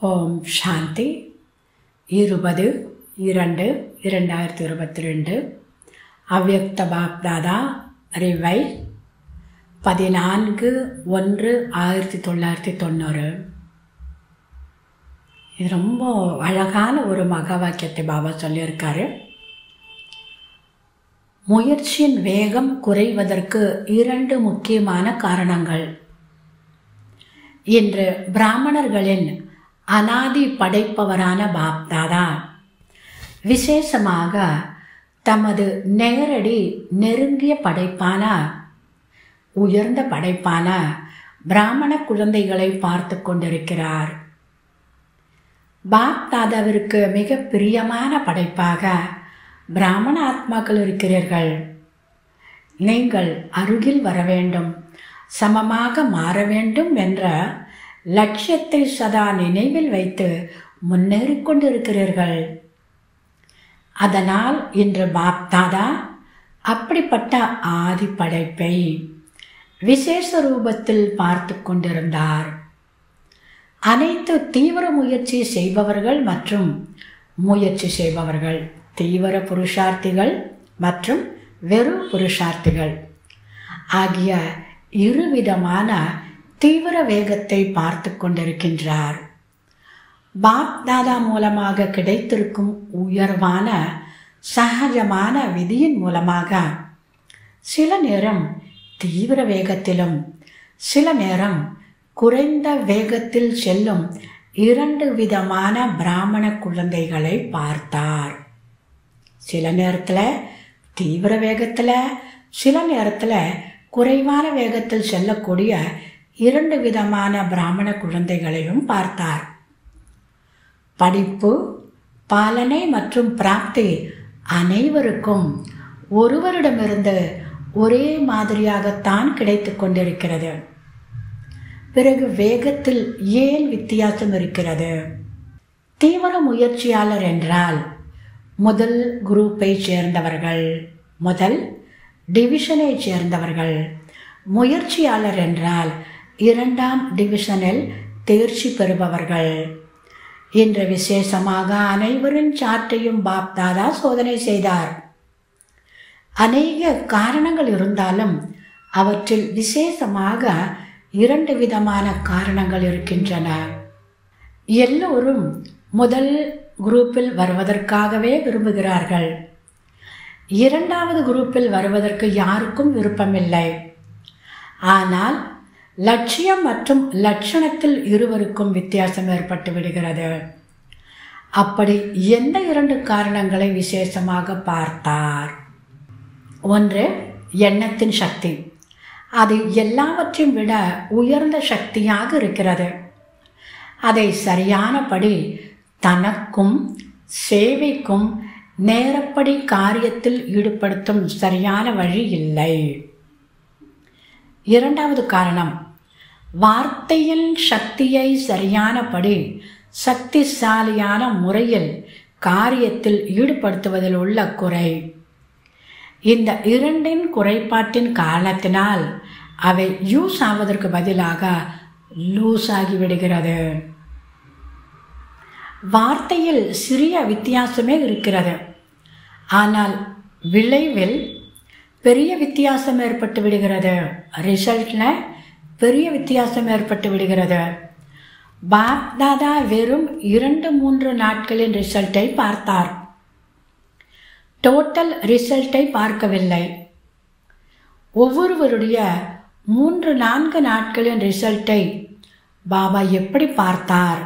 ஓம் சாந்தி 20/2/2022 அவ்யக்த பாப்தாதா ரிவை 14/1/1990. இது ரொம்ப அழகான ஒரு மகா வாக்கியத்தை பாபா சொல்லியிருக்காரு. முயற்சியின் வேகம் குறைவதற்கு 2 முக்கியமான காரணங்கள். இன்று பிராமணர்களின் அனாதி படைப்பவரான பாப்தாதா விசேஷமாக தமது நேரடி நெருங்கிய படைப்பான உயர்ந்த படைப்பான பிராமண குழந்தைகளை பார்த்து கொண்டிருக்கிறார். பாப்தாதாவிற்கு மிக பிரியமான படைப்பாக பிராமண ஆத்மாக்கள் இருக்கிறீர்கள். நீங்கள் அருகில் வர வேண்டும், சமமாக மாற வேண்டும் என்ற லட்சியத்தை சதா நினைவில் வைத்து முன்னேறிக்கொண்டிருக்கிறீர்கள். அதனால் இன்று பாப்தாதா அப்படிப்பட்ட ஆதி படைப்பை விசேஷ ரூபத்தில் பார்த்து கொண்டிருந்தார். அனைத்து தீவிர முயற்சி செய்பவர்கள் மற்றும் முயற்சி செய்பவர்கள், தீவிர புருஷார்த்திகள் மற்றும் வெறும் புருஷார்த்திகள் ஆகிய இருவிதமான தீவிர வேகத்தை பார்த்து கொண்டிருக்கின்றார். பாப்தாதா மூலமாக கிடைத்திருக்கும் உயர்வான சகஜமான விதியின் மூலமாக சில நேரம் தீவிர வேகத்திலும் சில நேரம் குறைந்த வேகத்தில் செல்லும் 2 விதமான பிராமண குழந்தைகளை பார்த்தார். சில நேரத்தில் தீவிர வேகத்தில், சில நேரத்தில் குறைவான வேகத்தில் செல்லக்கூடிய 2 விதமான பிராமண குழந்தைகளையும் பார்த்தார். படிப்பு, பாலனை மற்றும் பிராப்தி அனைவருக்கும் ஒருவரிடமிருந்து ஒரே மாதிரியாகத்தான் கிடைத்து கொண்டிருக்கிறது. பிறகு வேகத்தில் ஏன் வித்தியாசம் இருக்கிறது? தீவிர முயற்சியாளர் என்றால் முதல் குரூப்பை சேர்ந்தவர்கள், முதல் டிவிஷனை சேர்ந்தவர்கள். முயற்சியாளர் என்றால் 2ஆம் டிவிஷனில் தேர்ச்சி பெறுபவர்கள். இன்று விசேஷமாக அனைவரின் சார்ட்டையும் பாப்தாதா சோதனை செய்தார். அநேக காரணங்கள் இருந்தாலும் அவற்றில் விசேஷமாக 2 விதமான காரணங்கள் இருக்கின்றன. எல்லோரும் முதல் குரூப்பில் வருவதற்காகவே விரும்புகிறார்கள். 2வது குரூப்பில் வருவதற்கு யாருக்கும் விருப்பமில்லை. ஆனால் லட்சியம் மற்றும் லட்சணத்தில் இருவருக்கும் வித்தியாசம் ஏற்பட்டு விடுகிறது. அப்படி எந்த 2 காரணங்களை விசேஷமாக பார்த்தார்? ஒன்று, எண்ணத்தின் சக்தி. அது எல்லாவற்றையும் விட உயர்ந்த சக்தியாக இருக்கிறது. அதை சரியானபடி தனக்கும் சேவைக்கும் நேரப்படி காரியத்தில் ஈடுபடுத்தும் சரியான வழி இல்லை. 2வது காரணம், வார்த்தையின் சக்தியை சரியானபடி சக்திசாலியான முறையில் காரியத்தில் ஈடுபடுத்துவதில் உள்ள குறை. இந்த 2 குறைபாட்டின் காரணத்தினால் அவை யூஸ் ஆவதற்கு பதிலாக லூஸ் ஆகிவிடுகிறது. வார்த்தையில் சிறிய வித்தியாசமே இருக்கிறது, ஆனால் விளைவில் பெரிய வித்தியாசம் ஏற்பட்டு விடுகிறது. ரிசல்ட்டில் பெரிய வித்தியாசம் ஏற்பட்டு விடுகிறது. பாப்தாதா வெறும் 2-3 நாட்களின் ரிசல்ட்டை பார்த்தார். டோட்டல் ரிசல்ட்டை பார்க்கவில்லை. ஒவ்வொருவருடைய 3-4 நாட்களின் ரிசல்ட்டை பாபா எப்படி பார்த்தார்?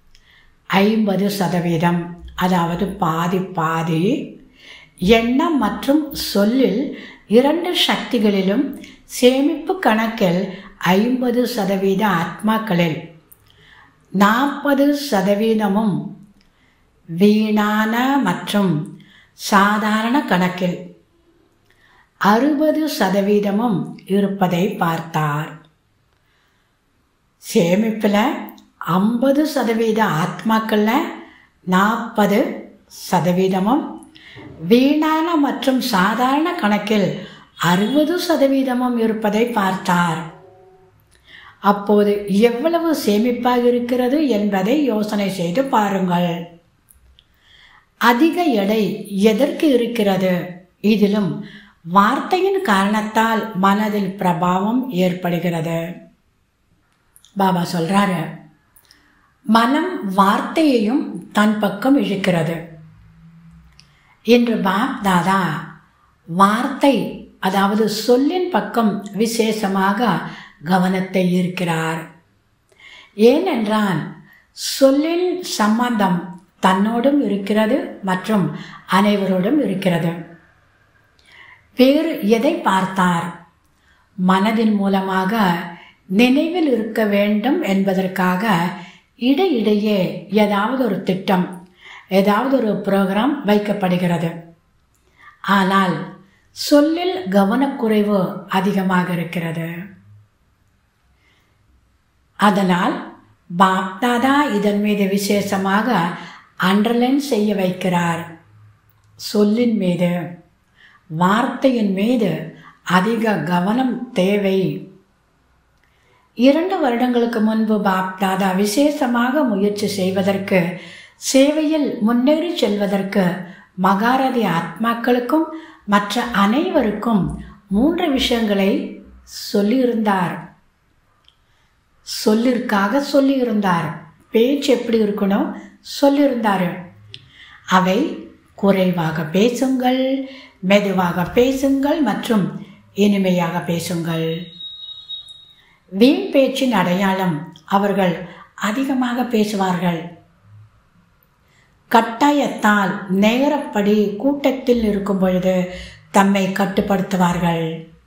50%, அதாவது பாதி எண்ணம் மற்றும் சொல்லில் 2 சக்திகளிலும் சேமிப்பு கணக்கில் 50% ஆத்மாக்களில் 40% வீணான மற்றும் சாதாரண கணக்கில் 60% இருப்பதை பார்த்தார். சேமிப்பில் 50% ஆத்மாக்களில் 40%, வீணான மற்றும் சாதாரண கணக்கில் 60% இருப்பதை பார்த்தார். அப்போது எவ்வளவு சேமிப்பாக இருக்கிறது என்பதை யோசனை செய்து பாருங்கள். அதிக எடை எதற்கு இருக்கிறது? இதிலும் வார்த்தையின் காரணத்தால் மனதில் பிரபாவம் ஏற்படுகிறது. பாபா சொல்றாரு, மனம் வார்த்தையையும் தன் பக்கம் இழுக்கிறது. இன்று பாப் தாதா வார்த்தை, அதாவது சொல்லின் பக்கம் விசேஷமாக கவனத்தை ஈர்க்கிறார். ஏனென்றால் சொல்லின் சம்பந்தம் தன்னோடும் இருக்கிறது மற்றும் அனைவரோடும் இருக்கிறது. வேறு எதை பார்த்தார்? மனதின் மூலமாக நினைவில் இருக்க வேண்டும் என்பதற்காக இடையிடையே ஏதாவது ஒரு திட்டம், ஏதாவது ஒரு ப்ரோக்ராம் வைக்கப்படுகிறது. ஆனால் சொல்லில் கவனக்குறைவு அதிகமாக இருக்கிறது. அதனால் பாப்தாதா இதன் மீது விசேஷமாக அண்டர்லைன் செய்ய வைக்கிறார். சொல்லின் மீது, வார்த்தையின் மீது அதிக கவனம் தேவை. 2 வருடங்களுக்கு முன்பு பாப்தாதா விசேஷமாக முயற்சி செய்வதற்கு, சேவையில் முன்னேறி செல்வதற்கு மகாரதி ஆத்மாக்களுக்கும் மற்ற அனைவருக்கும் 3 விஷயங்களை சொல்லியிருந்தார். சொல்லிற்காக சொல்லியிருந்தார். பேச்சு எப்படி இருக்கணும் சொல்லியிருந்தார். அவை குறைவாக பேசுங்கள், மெதுவாக பேசுங்கள் மற்றும் இனிமையாக பேசுங்கள். வீண் பேச்சின் அடையாளம் அவர்கள் அதிகமாக பேசுவார்கள். கட்டாயத்தால் நேரப்படி கூட்டத்தில் இருக்கும் பொழுது தம்மை கட்டுப்படுத்துவார்கள்.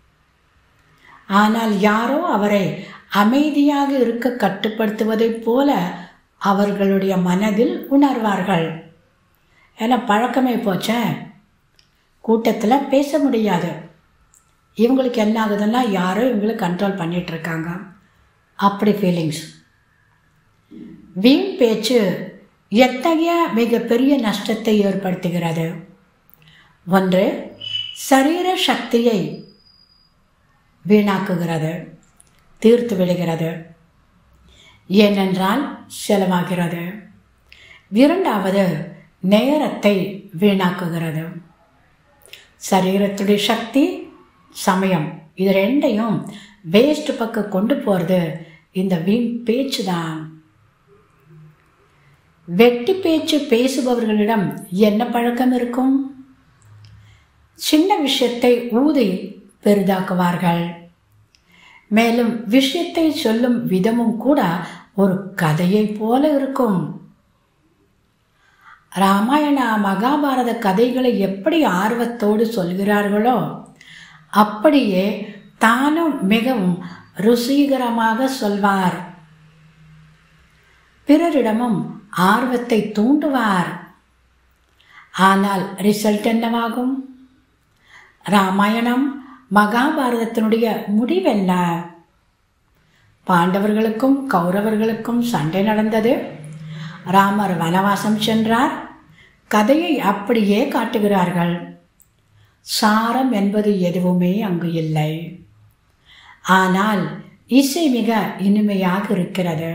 ஆனால் யாரோ அவரை அமைதியாக இருக்க கட்டுப்படுத்துவதைப் போல அவர்களுடைய மனதில் உணர்வார்கள். ஏன்னா பழக்கமே போச்சே, கூட்டத்தில் பேச முடியாது. இவங்களுக்கு என்ன ஆகுதுன்னா யாரோ இவங்களை கண்ட்ரோல் பண்ணிகிட்ருக்காங்க, அப்படி ஃபீலிங்ஸ். வீண் பேச்சு எத்தகைய மிகப்பெரிய நஷ்டத்தை ஏற்படுத்துகிறது. 1, சரீர சக்தியை வீணாக்குகிறது, தீர்த்து விடுகிறது. ஏனென்றால் செலவாகிறது. 2வது, நேரத்தை வீணாக்குகிறது. சரீரத்துடைய சக்தி, சமயம், இது 2ஐயும் வேஸ்ட் பக்கம் கொண்டு போகிறது இந்த வீண் பேச்சு தான். வெட்டி பேச்சு பேசுபவர்களிடம் என்ன பழக்கம் இருக்கும்? சின்ன விஷயத்தை ஊதி பெரிதாக்குவார்கள். மேலும் விஷயத்தை சொல்லும் விதமும் கூட ஒரு கதையை போல இருக்கும். ராமாயண மகாபாரத கதைகளை எப்படி ஆர்வத்தோடு சொல்கிறார்களோ அப்படியே தானும் மிகவும் ருசிகரமாக சொல்வார். பிறரிடமும் ஆர்வத்தை தூண்டுவார். ஆனால் ரிசல்ட் என்னவாகும்? ராமாயணம் மகாபாரதத்தினுடைய முடிவென்ன? பாண்டவர்களுக்கும் கௌரவர்களுக்கும் சண்டை நடந்தது. ராமர் வனவாசம் சென்றார். கதையை அப்படியே காட்டுகிறார்கள். சாரம் என்பது எதுவுமே அங்கு இல்லை. ஆனால் இசை மிக இனிமையாக இருக்கிறது.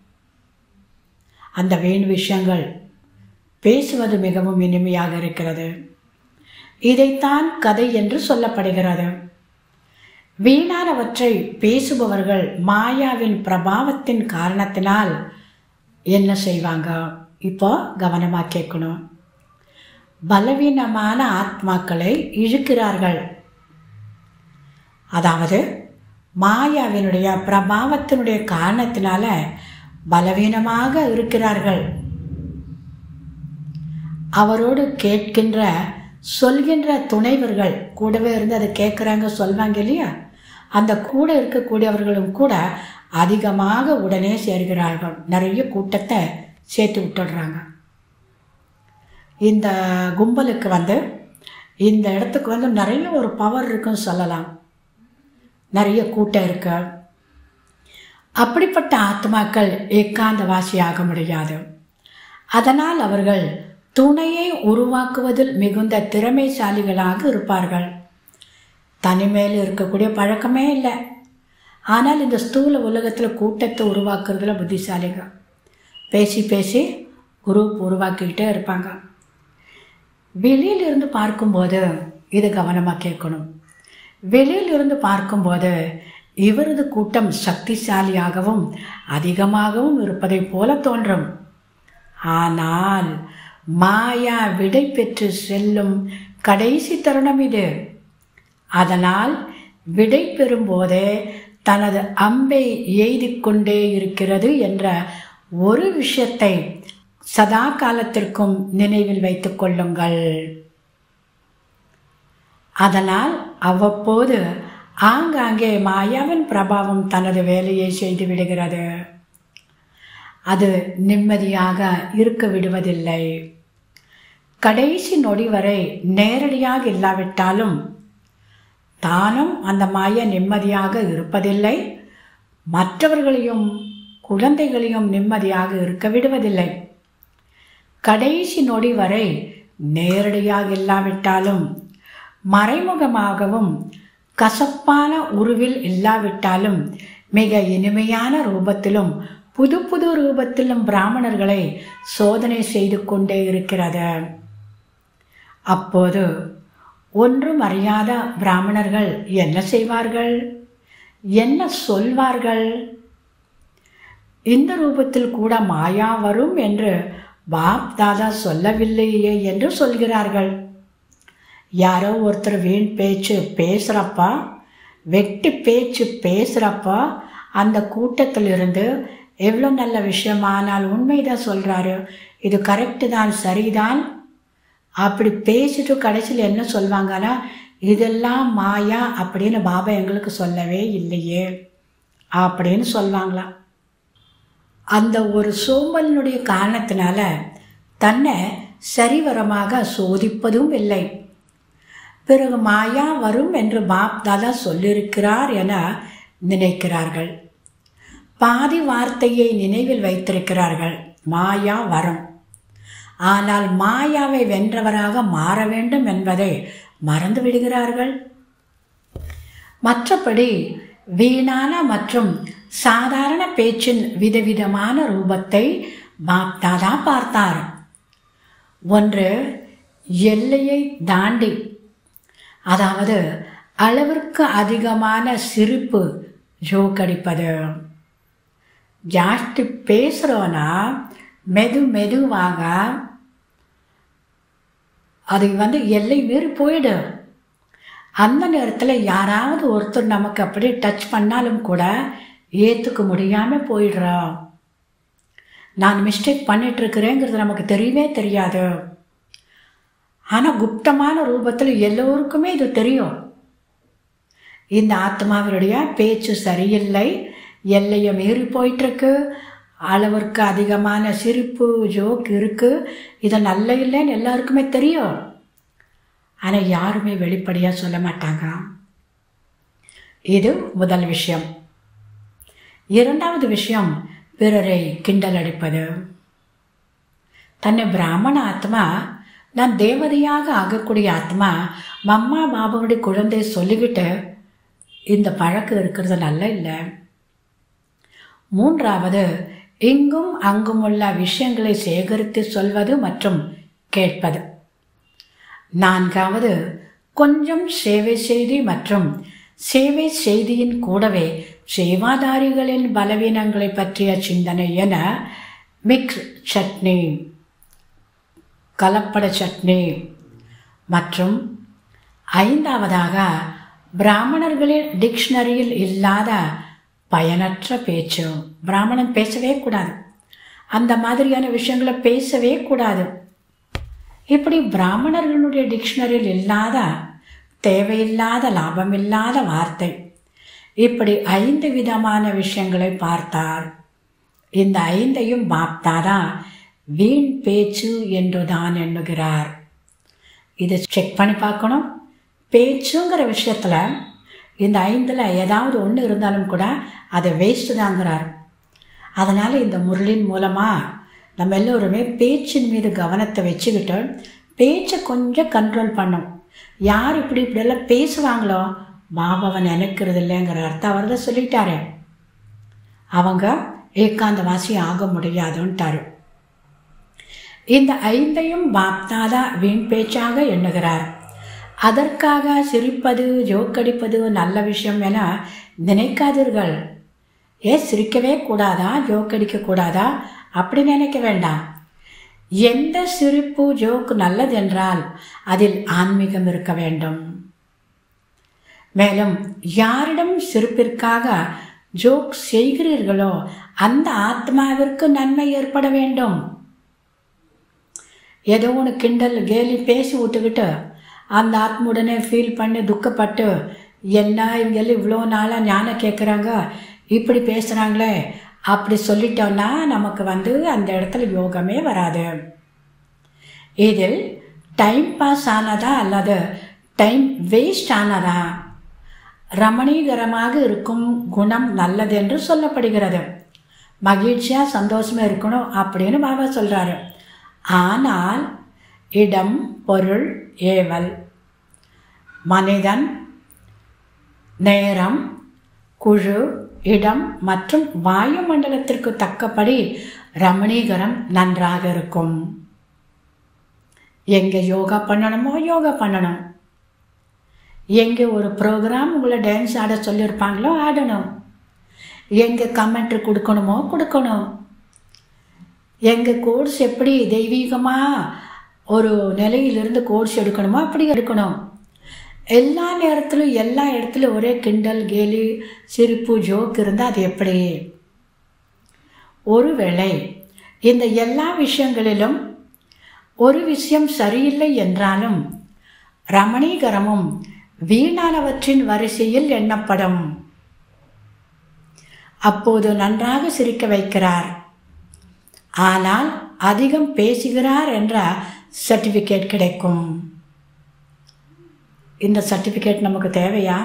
அந்த வீண் விஷயங்கள் பேசுவது மிகவும் இனிமையாக இருக்கிறது. இதைத்தான் கதை என்று சொல்லப்படுகிறது. வீணானவற்றை பேசுபவர்கள் மாயாவின் பிரபாவத்தின் காரணத்தினால் என்ன செய்வாங்க? இப்போ கவனமாக கேட்கணும். பலவீனமான ஆத்மாக்களை இழுக்கிறார்கள். அதாவது மாயாவினுடைய பிரபாவத்தினுடைய காரணத்தினால பலவீனமாக இருக்கிறார்கள். அவரோடு கேட்கின்ற சொல்கின்ற துணைவர்கள் கூடவே இருந்து அதை கேட்குறாங்க, சொல்வாங்க இல்லையா? அந்த கூட இருக்கக்கூடியவர்களும் கூட அதிகமாக உடனே சேர்கிறார்கள். நிறைய கூட்டத்தை சேர்த்து விட்டுடுறாங்க. இந்த கும்பலுக்கு இந்த இடத்துக்கு நிறைய ஒரு பவர் இருக்குன்னு சொல்லலாம். நிறைய கூட்டம் இருக்கு. அப்படிப்பட்ட ஆத்மாக்கள் ஏகாந்தவாசியாக முடியாது. அதனால் அவர்கள் துணையை உருவாக்குவதில் மிகுந்த திறமைசாலிகளாக இருப்பார்கள். தனிமையில் இருக்கக்கூடிய பழக்கமே இல்லை. ஆனால் இந்த ஸ்தூல உலகத்தில் கூட்டத்தை உருவாக்குறதுல புத்திசாலிங்க. பேசி பேசி குரூப் உருவாக்கிக்கிட்டே இருப்பாங்க. வெளியிலிருந்து பார்க்கும்போது இது கவனமாக கேட்கணும். வெளியிலிருந்து பார்க்கும்போது இவரது கூட்டம் சக்திசாலியாகவும் அதிகமாகவும் இருப்பதை போல தோன்றும். ஆனால் மாயா விடை பெற்று செல்லும் கடைசி தருணம் இது. அதனால் விடை பெறும்போதே தனது அம்பை எய்து கொண்டே இருக்கிறது என்ற ஒரு விஷயத்தை சதா காலத்திற்கும் நினைவில் வைத்துக் கொள்ளுங்கள். அதனால் அவ்வப்போது ஆங்காங்கே மாயாவின் பிரபாவம் தனது வேலையை செய்து விடுகிறது. அது நிம்மதியாக இருக்க விடுவதில்லை. கடைசி நொடி வரை நேரடியாக இல்லாவிட்டாலும் தானும் அந்த மாயா நிம்மதியாக இருப்பதில்லை, மற்றவர்களையும் குழந்தைகளையும் நிம்மதியாக இருக்க விடுவதில்லை. கடைசி நொடி வரை நேரடியாக இல்லாவிட்டாலும் மறைமுகமாகவும் கசப்பான உருவில் இல்லாவிட்டாலும் மிக இனிமையான ரூபத்திலும் புது புது ரூபத்திலும் பிராமணர்களை சோதனை செய்து கொண்டே இருக்கிறது. அப்போது ஒன்றும் அறியாத பிராமணர்கள் என்ன செய்வார்கள், என்ன சொல்வார்கள்? இந்த ரூபத்தில் கூட மாயா வரும் என்று பாப் தாதா சொல்லவில்லையே என்று சொல்கிறார்கள். யாரோ ஒருத்தர் வீண் பேச்சு பேசுகிறப்பா, வெட்டி பேச்சு பேசுகிறப்பா அந்த கூட்டத்திலிருந்து எவ்வளோ நல்ல விஷயமானால் உண்மைதான் சொல்கிறாரு, இது கரெக்டு தான், சரிதான், அப்படி பேசிட்டு கடைசியில் என்ன சொல்வாங்கன்னா, இதெல்லாம் மாயா அப்படின்னு பாபா எங்களுக்கு சொல்லவே இல்லையே அப்படின்னு சொல்வாங்களாம். அந்த ஒரு சோம்பலினுடைய காரணத்தினால தன்னை சரிவரமாக சோதிப்பதும் இல்லை. பிறகு மாயா வரும் என்று பாப் தாதா சொல்லியிருக்கிறார் என நினைக்கிறார்கள். பாதி வார்த்தையை நினைவில் வைத்திருக்கிறார்கள், மாயா வரும். ஆனால் மாயாவை வென்றவராக மாற வேண்டும் என்பதை மறந்து விடுகிறார்கள். மற்றபடி வீணான மற்றும் சாதாரண பேச்சின் விதவிதமான ரூபத்தை பாப் தாதா பார்த்தார். ஒன்று எல்லையை தாண்டி, அதாவது அளவிற்கு அதிகமான சிரிப்பு, ஜோக் அடிப்பது. ஜாஸ்தி பேசுகிறோன்னா மெதுவாக அது எல்லை மீறி போயிடும். அந்த நேரத்தில் யாராவது ஒருத்தர் நமக்கு அப்படியே டச் பண்ணாலும் கூட ஏற்றுக்க முடியாமல் போயிடுறோம். நான் மிஸ்டேக் பண்ணிகிட்ருக்கிறேங்கிறது நமக்கு தெரியவே தெரியாது. ஆனால் குப்தமான ரூபத்தில் எல்லோருக்குமே இது தெரியும். இந்த ஆத்மாவினுடைய பேச்சு சரியில்லை, எல்லையை மீறி போயிட்டுருக்கு, அளவிற்கு அதிகமான சிரிப்பு ஜோக் இருக்குது, இது நல்ல இல்லைன்னு எல்லாருக்குமே தெரியும். ஆனால் யாருமே வெளிப்படையாக சொல்ல மாட்டாங்க. இது முதல் விஷயம். இரண்டாவது விஷயம், பிறரை கிண்டல் அடிப்பது. தன்னை பிராமண ஆத்மா, நான் தேவதையாக ஆகக்கூடிய ஆத்மா, மம்மா பாபாவுடைய குழந்தை சொல்லிக்கிட்டு இந்த பழக்கம் இருக்கிறது நல்ல இல்லை. மூன்றாவது, இங்கும் அங்குமுள்ள விஷயங்களை சேகரித்து சொல்வது மற்றும் கேட்பது. நான்காவது, கொஞ்சம் சேவை செய்தி மற்றும் சேவை செய்தியின் கூடவே சேவாதாரிகளின் பலவீனங்களை பற்றிய சிந்தனை என மிக்ஸ் சட்னி, கலப்பட சட்னி. மற்றும் ஐந்தாவதாக, பிராமணர்களின் டிக்ஷனரியில் இல்லாத பயனற்ற பேச்சு. பிராமணன் பேசவே கூடாது, அந்த மாதிரியான விஷயங்களை பேசவே கூடாது. இப்படி பிராமணர்களுடைய டிக்ஷனரியில் இல்லாத, தேவையில்லாத, லாபமில்லாத வார்த்தை, இப்படி 5 விதமான விஷயங்களை பார்த்தார். இந்த 5ஐயும் பாப்தாதா வீண் பேச்சு என்று தான் எண்ணுகிறார். இதை செக் பண்ணி பார்க்கணும். பேச்சுங்கிற விஷயத்தில் இந்த 5ல் ஏதாவது ஒன்று இருந்தாலும் கூட அதை வேஸ்ட்டு தாங்கிறார். அதனால் இந்த முரளின் மூலமாக நம்ம எல்லோருமே பேச்சின் மீது கவனத்தை வச்சுக்கிட்டு பேச்சை கொஞ்சம் கண்ட்ரோல் பண்ணோம். யார் இப்படியெல்லாம் பேசுவாங்களோ பாபாவை நினைக்கிறது இல்லைங்கிற அர்த்தம் அவர் தான் சொல்லிட்டாரு. அவங்க ஏகாந்தவாசி ஆக முடியாதுன்ட்டாரு. இந்த 5ஐயும் பாப்தாதா வீண் பேச்சாக எண்ணுகிறார். அதற்காக சிரிப்பது, ஜோக்கடிப்பது நல்ல விஷயம் என நினைக்காதீர்கள். சிரிக்கவே கூடாதா, ஜோக்கடிக்க கூடாதா அப்படி நினைக்க வேண்டாம். எந்த சிரிப்பு ஜோக்கு நல்லதென்றால் அதில் ஆன்மீகம் இருக்க வேண்டும். மேலும் யாரிடம் சிரிப்பிற்காக ஜோக் செய்கிறீர்களோ அந்த ஆத்மாவிற்கு நன்மை ஏற்பட வேண்டும். ஏதோ ஒன்று கிண்டல் கேலி பேசி விட்டுக்கிட்டு அந்த ஆத்மாவுடனே ஃபீல் பண்ணி துக்கப்பட்டு, என்ன இவங்க இவ்வளோ நாளாக ஞானம் கேட்குறாங்க, இப்படி பேசுகிறாங்களே அப்படி சொல்லிட்டோன்னா நமக்கு அந்த இடத்துல யோகமே வராது. இதில் டைம் பாஸ் ஆனதா அல்லது டைம் வேஸ்ட் ஆனதா? ரமணீகரமாக இருக்கும் குணம் நல்லது என்று சொல்லப்படுகிறது. மகிழ்ச்சியாக சந்தோஷமாக இருக்கணும் அப்படின்னு பாபா சொல்கிறாரு. ஆனால் இடம், பொருள், ஏவல், மனிதன், நேரம், குழு, இடம் மற்றும் வாயுமண்டலத்திற்கு தக்கபடி ரமணீகரம் நன்றாக இருக்கும். எங்கே யோகா பண்ணணுமோ யோகா பண்ணணும். எங்கே ஒரு ப்ரோக்ராம் உங்களை டான்ஸ் ஆட சொல்லியிருப்பாங்களோ ஆடணும். எங்கே கமெண்ட்ரி கொடுக்கணுமோ கொடுக்கணும். எங்கள் கோர்ஸ் எப்படி தெய்வீகமாக ஒரு நிலையிலிருந்து கோர்ஸ் எடுக்கணுமோ அப்படி எடுக்கணும். எல்லா நேரத்திலும் எல்லா இடத்துலையும் ஒரே கிண்டல் கேலி சிரிப்பு ஜோக் இருந்தால் அது எப்படி? ஒருவேளை இந்த எல்லா விஷயங்களிலும் ஒரு விஷயம் சரியில்லை என்றாலும் ரமணீகரமும் வீணானவற்றின் வரிசையில் எண்ணப்படும். அப்போது நன்றாக சிரிக்க வைக்கிறார். ஆனால் அதிகம் பேசுகிறார் என்ற சர்டிஃபிகேட் கிடைக்கும். இந்த சர்டிஃபிகேட் நமக்கு தேவையா?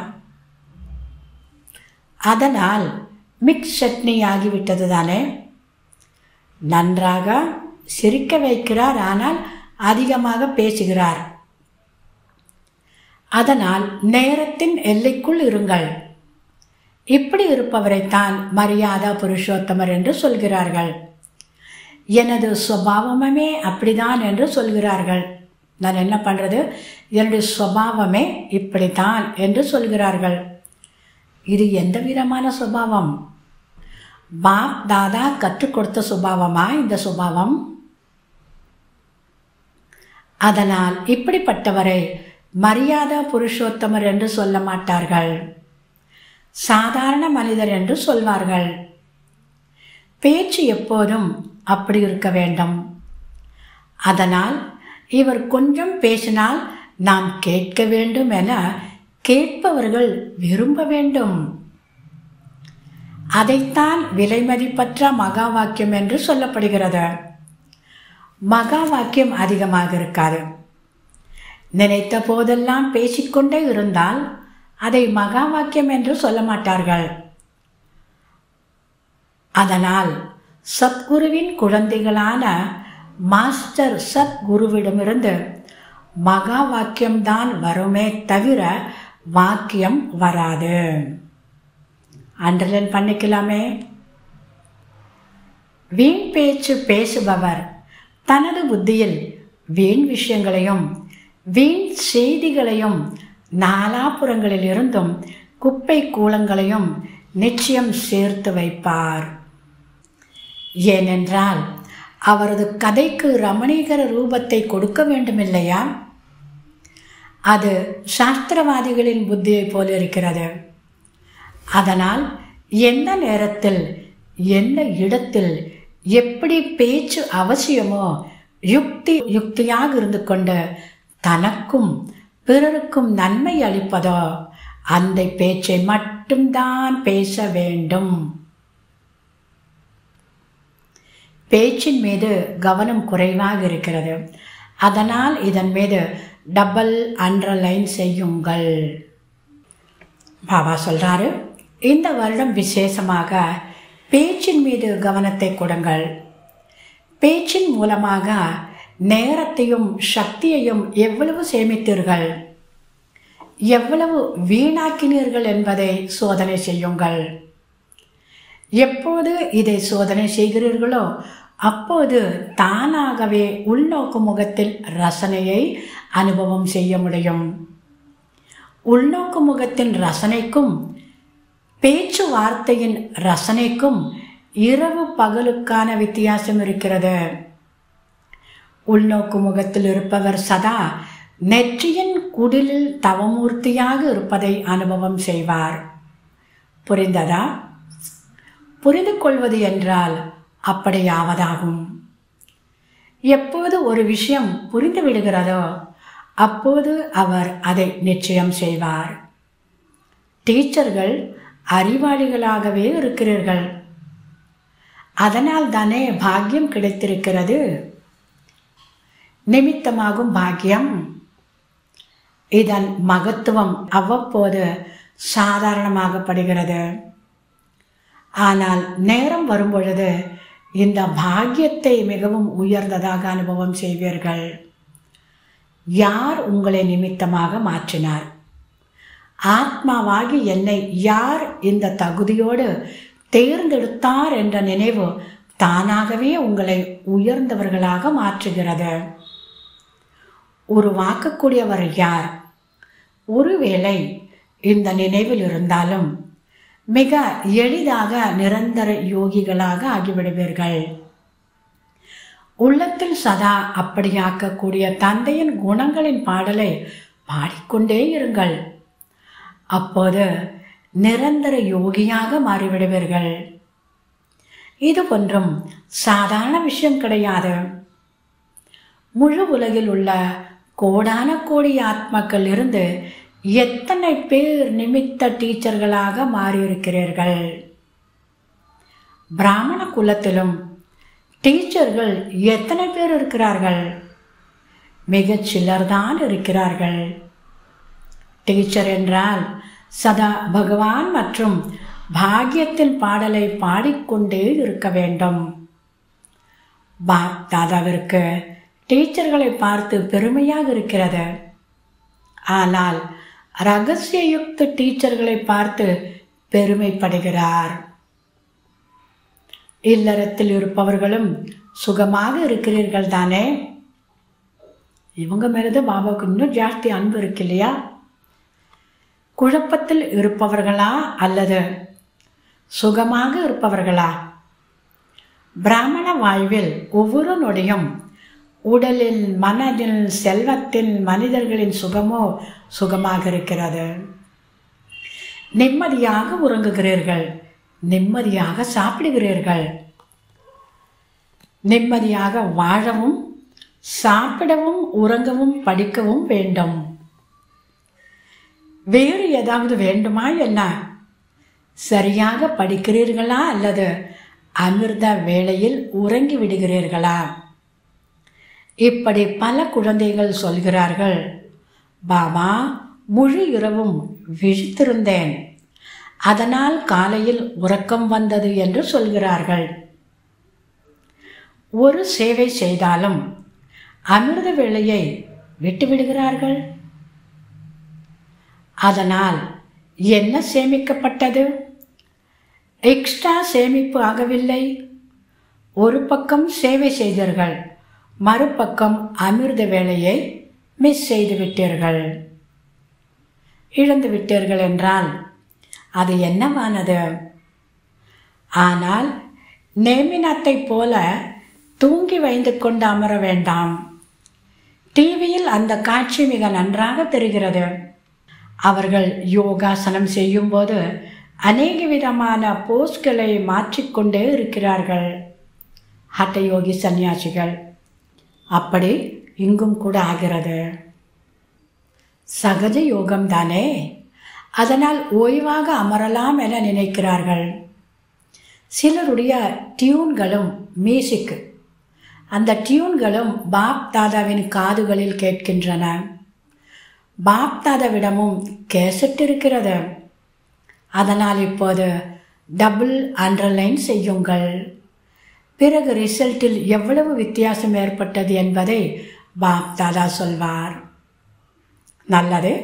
அதனால் மிக்ஸ் சட்னி ஆகிவிட்டது தானே. நன்றாக சிரிக்க வைக்கிறார், ஆனால் அதிகமாக பேசுகிறார். அதனால் நேரத்தின் எல்லைக்குள் இருங்கள். இப்படி இருப்பவரைத்தான் மரியாதா புருஷோத்தமர் என்று சொல்கிறார்கள். எனது சுபாவமே அப்படிதான் என்று சொல்கிறார்கள். நான் என்ன பண்ணுறது, என்னுடைய சுபாவமே இப்படித்தான் என்று சொல்கிறார்கள். இது எந்த விதமான சுபாவம்? பாப் தாதா கற்றுக் கொடுத்த சுபாவமா இந்த சுபாவம்? அதனால் இப்படிப்பட்டவரை மரியாதா புருஷோத்தமர் என்று சொல்ல மாட்டார்கள், சாதாரண மனிதர் என்று சொல்வார்கள். பேச்சு எப்போதும் அப்படி இருக்க வேண்டும். அதனால் இவர் கொஞ்சம் பேசினால் நாம் கேட்க வேண்டும் என கேட்பவர்கள் விரும்ப வேண்டும். அதைத்தான் விலை மதிப்பற்ற மகா வாக்கியம் என்று சொல்லப்படுகிறது. மகா வாக்கியம் அதிகமாக இருக்காது. நினைத்த போதெல்லாம் பேசிக்கொண்டே இருந்தால் அதை மகா வாக்கியம் என்று சொல்ல மாட்டார்கள். அதனால் சத்குருவின் குழந்தைகளான மாஸ்டர் சத்குருவிடமிருந்து மகா வாக்கியம்தான் வருமே தவிர வாக்கியம் வராது. அண்டர்லைன் பண்ணிக்கலாமே. வீண் பேச்சு பேசுபவர் தனது புத்தியில் வீண் விஷயங்களையும் வீண் செய்திகளையும் நாலாபுறங்களில் இருந்தும் குப்பை கூலங்களையும் நிச்சயம் சேர்த்து வைப்பார். ஏனென்றால் அவரது கதைக்கு ரமணீகர ரூபத்தை கொடுக்க வேண்டுமில்லையா? அது சாஸ்திரவாதிகளின் புத்தியை போல இருக்கிறது. அதனால் எந்த நேரத்தில் எந்த இடத்தில் எப்படி பேச்சு அவசியமோ யுக்தியாக இருந்து கொண்டு தனக்கும் பிறருக்கும் நன்மை அளிப்பதோ அந்த பேச்சை மட்டும்தான் பேச வேண்டும். பேச்சின் மீது கவனம் குறைவாக இருக்கிறது. அதனால் இதன் மீது டபுள் அண்டர்லைன் செய்யுங்கள். பாபா சொல்றாரு, இந்த வருடம் விசேஷமாக பேச்சின் மீது கவனத்தை கொடுங்கள். பேச்சின் மூலமாக நேரத்தையும் சக்தியையும் எவ்வளவு சேமித்தீர்கள்? எவ்வளவு வீணாக்கினீர்கள் என்பதை சோதனை செய்யுங்கள். எப்போது இதை சோதனை செய்கிறீர்களோ அப்போது தானாகவே உள்நோக்கு முகத்தில் ரசனையை அனுபவம் செய்ய முடியும். உள்நோக்கு முகத்தின் ரசனைக்கும் பேச்சுவார்த்தையின் ரசனைக்கும் இரவு பகலுக்கான வித்தியாசம் இருக்கிறது. உள்நோக்கு முகத்தில் இருப்பவர் சதா நெற்றியின் குடிலில் தவமூர்த்தியாக இருப்பதை அனுபவம் செய்வார். புரிந்ததா? புரிந்து கொள்வது என்றால் அப்படியாவதாகும். எப்போது ஒரு விஷயம் புரிந்து விடுகிறதோ அப்போது அவர் அதை நிச்சயம் செய்வார். டீச்சர்கள் அறிவாளிகளாகவே இருக்கிறீர்கள். அதனால் தானே பாக்கியம் கிடைத்திருக்கிறது. நிமித்தமாகும் பாக்கியம். இதன் மகத்துவம் அவ்வப்போது சாதாரணமாகப்படுகிறது. ஆனால் நேரம் வரும்பொழுது இந்த பாக்கியத்தை மிகவும் உயர்ந்ததாக அனுபவம் செய்வீர்கள். யார் உங்களை நிமித்தமாக மாற்றினார்? ஆத்மாவாகி என்னை யார் இந்த தகுதியோடு தேர்ந்தெடுத்தார் என்ற நினைவு தானாகவே உங்களை உயர்ந்தவர்களாக மாற்றுகிறது. உருவாக்கக்கூடியவர் யார்? ஒருவேளை இந்த நினைவில் இருந்தாலும் மிக எளிதாக நிரந்தர யோகிகளாக ஆகிவிடுவீர்கள். உள்ளத்தில் சதா அப்படியாக்கக்கூடிய தந்தையின் குணங்களின் பாடலை பாடிக்கொண்டே இருங்கள். அப்போது நிரந்தர யோகியாக மாறிவிடுவீர்கள். இது ஒன்றும் சாதாரண விஷயம் கிடையாது. முழு உலகில் உள்ள கோடான கோடி ஆத்மாக்கள் இருந்து எத்தனை பேர் நிமித்த டீச்சர்களாக மாறியிருக்கிறீர்கள். பிராமண குலத்திலும் டீச்சர்கள் எத்தனை பேர் இருக்கிறார்கள்? மிகச் சிலர்தான் இருக்கிறார்கள். டீச்சர் என்றால் சதா பகவான் மற்றும் பாக்கியத்தின் பாடலை பாடிக்கொண்டே இருக்க வேண்டும். பாப் தாதாவிற்கு டீச்சர்களை பார்த்து பெருமையாக இருக்கிறது. ஆனால் ரகசியயுக்த டீச்சர்களை பார்த்து பெருமைப்படுகிறார். இல்லறத்தில் இருப்பவர்களும் சுகமாக இருக்கிறீர்கள் தானே? இவங்க மேலது பாபாவுக்கு இன்னும் ஜாஸ்தி அன்பு இருக்கு இல்லையா? குழப்பத்தில் இருப்பவர்களா அல்லது சுகமாக இருப்பவர்களா? பிராமண வாழ்வில் ஒவ்வொரு நொடியும் உடலில், மனதில், செல்வத்தில் மனிதர்களின் சுகமோ சுகமாக இருக்கிறது. நிம்மதியாக உறங்குகிறீர்கள், நிம்மதியாக சாப்பிடுகிறீர்கள். நிம்மதியாக வாழவும் சாப்பிடவும் உறங்கவும் படிக்கவும் வேண்டும். வேறு ஏதாவது வேண்டுமா என்ன? சரியாக படிக்கிறீர்களா அல்லது அமிர்த வேளையில் உறங்கி விடுகிறீர்களா? இப்படி பல குழந்தைகள் சொல்கிறார்கள், பாபா முழு இரவும் விழித்திருந்தேன், அதனால் காலையில் உறக்கம் வந்தது என்று சொல்கிறார்கள். ஒரு சேவை செய்தாலும் அமிர்த வேளையை விட்டுவிடுகிறார்கள். அதனால் என்ன சேமிக்கப்பட்டது? எக்ஸ்ட்ரா சேமிப்பு ஆகவில்லை. ஒரு பக்கம் சேவை செய்தீர்கள், மறுபக்கம் அமிர்த வேளையை மிஸ் செய்து விட்டீர்கள். இழந்து விட்டீர்கள் என்றால் அது என்னவானது? ஆனால் நேமினத்தை போல தூங்கி வைத்து கொண்டு அமர வேண்டாம். டிவியில் அந்த காட்சி மிக நன்றாக தெரிகிறது. அவர்கள் யோகாசனம் செய்யும்போது அநேக விதமான போஸ்களை மாற்றிக்கொண்டே இருக்கிறார்கள். ஹட்டயோகி சந்நியாசிகள் அப்படி இங்கும் கூட ஆகிறது. சகஜ யோகம்தானே, அதனால் ஓய்வாக அமரலாம் என நினைக்கிறார்கள். சிலருடைய டியூன்களும் மியூசிக், அந்த டியூன்களும் பாப் தாதாவின் காதுகளில் கேட்கின்றன. பாப் தாதாவிடமும் கேசட் இருக்கிறது. அதனால் இப்போது டபுள் அண்டர்லைன் செய்யுங்கள். பிறகு ரிசல்ட்டில் எவ்வளவு வித்தியாசம் ஏற்பட்டது என்பதை பாப் தாதா சொல்வார். நல்லது.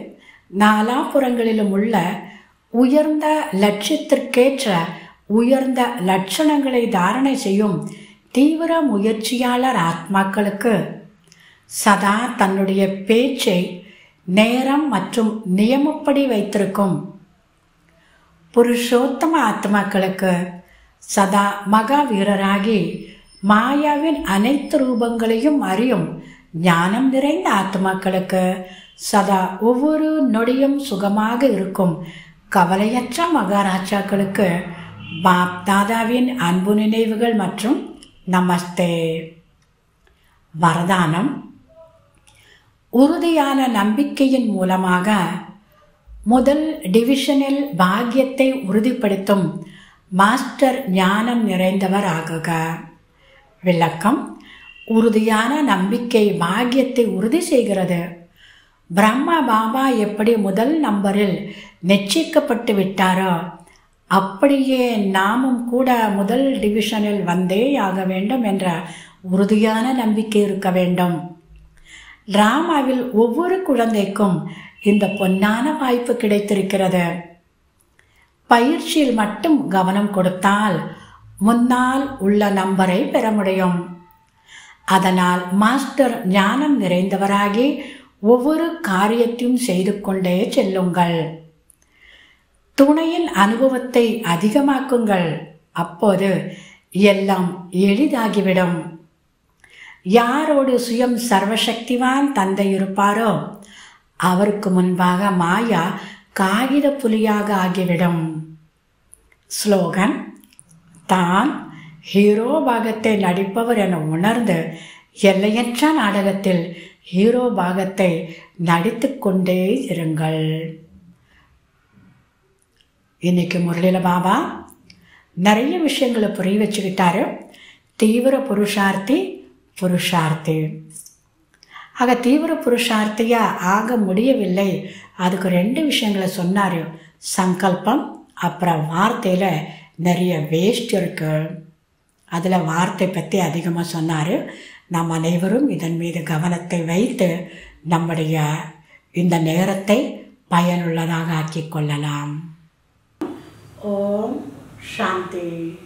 நாலாபுறங்களிலும் உள்ள உயர்ந்த லட்சியத்திற்கேற்ற உயர்ந்த லட்சணங்களை தாரணை செய்யும் தீவிர முயற்சியாளர் ஆத்மாக்களுக்கு சதா தன்னுடைய பேச்சை நேரம் மற்றும் நியமப்படி வைத்திருக்கும் புருஷோத்தம ஆத்மாக்களுக்கு சதா மகாவீரராகி மாயாவின் அனைத்து ரூபங்களையும் அறியும் ஞானம் நிறைந்த ஆத்மாக்களுக்கு சதா ஒவ்வொரு நொடியும் சுகமாக இருக்கும் கவலையற்ற மகாராஜாக்களுக்கு பாப் தாதாவின் அன்பு நினைவுகள் மற்றும் நமஸ்தே. வரதானம். உறுதியான நம்பிக்கையின் மூலமாக முதல் டிவிஷனில் பாக்கியத்தை உறுதிப்படுத்தும் மாஸ்டர் ஞானம் நிறைந்தவர் ஆகுக. விளக்கம். உறுதியான நம்பிக்கை பாக்கியத்தை உறுதி செய்கிறது. பிரம்மா பாபா எப்படி முதல் நம்பரில் நிச்சயிக்கப்பட்டு விட்டாரோ அப்படியே நாமும் கூட முதல் டிவிஷனில் வந்தே ஆக வேண்டும் என்ற உறுதியான நம்பிக்கை இருக்க வேண்டும். டிராமாவில் ஒவ்வொரு குழந்தைக்கும் இந்த பொன்னான வாய்ப்பு கிடைத்திருக்கிறது. பயிற்சியில் மட்டும் கவனம் கொடுத்தால் முன்னால் உள்ள நம்பரை பெற முடியும். அதனால் மாஸ்டர் ஞானம் நிறைந்தவராகி ஒவ்வொரு காரியத்தையும் செய்து கொண்டே செல்லுங்கள். துணையின் அனுபவத்தை அதிகமாக்குங்கள். அப்போது எல்லாம் எளிதாகிவிடும். யாரோடு சுயம் சர்வசக்திவான் தந்தை இருப்பாரோ அவருக்கு முன்பாக மாயா காகித புலியாக ஆகிவிடும். ஸ்லோகன். தான் ஹீரோ பாகத்தை நடிப்பவர் என உணர்ந்து எல்லையற்ற நாடகத்தில் ஹீரோ பாகத்தை நடித்து கொண்டே இருங்கள். இன்னைக்கு முரளியில் பாபா நிறைய விஷயங்களை புரிய வச்சுக்கிட்டாரு. தீவிர புருஷார்த்தி ஆக தீவிர புருஷார்த்தியாக ஆக முடியவில்லை. அதுக்கு 2 விஷயங்களை சொன்னார். சங்கல்பம், அப்புறம் வார்த்தையில் நிறைய வேஸ்ட் இருக்கு. அதில் வார்த்தை பற்றி அதிகமாக சொன்னார். நாம் அனைவரும் இதன் மீது கவனத்தை வைத்து நம்முடைய இந்த நேரத்தை பயனுள்ளதாக ஆக்கிக் கொள்ளலாம். ஓம் சாந்தி.